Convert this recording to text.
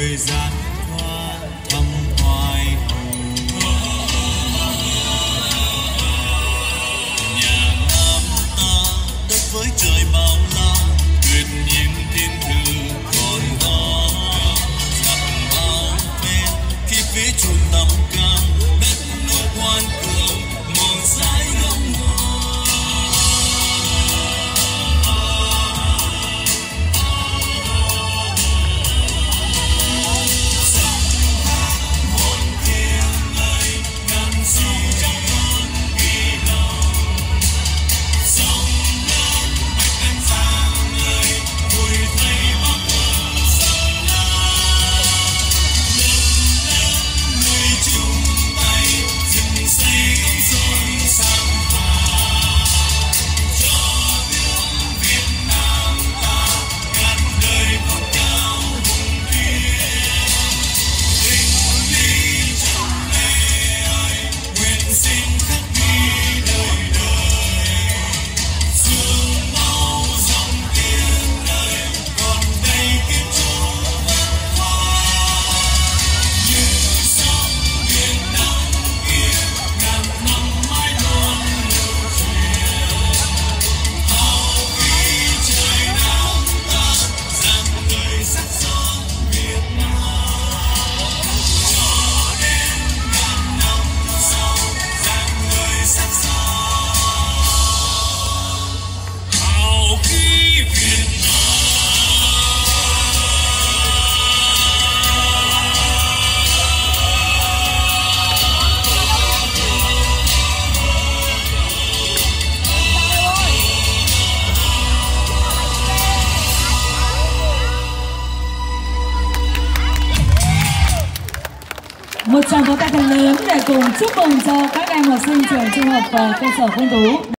thời gian qua thăm hoài hồng. Nhà Nam ta đất với trời bao la, tuyệt nhiên thiên thư còn đó. Giặc bao phen khi phía chuồn tầm cao, đất nước ngoan cường mòn dãi gấm hoa. Một tràng vỗ tay thật lớn để cùng chúc mừng cho các em học sinh trường Trung học cơ sở Phong Tú.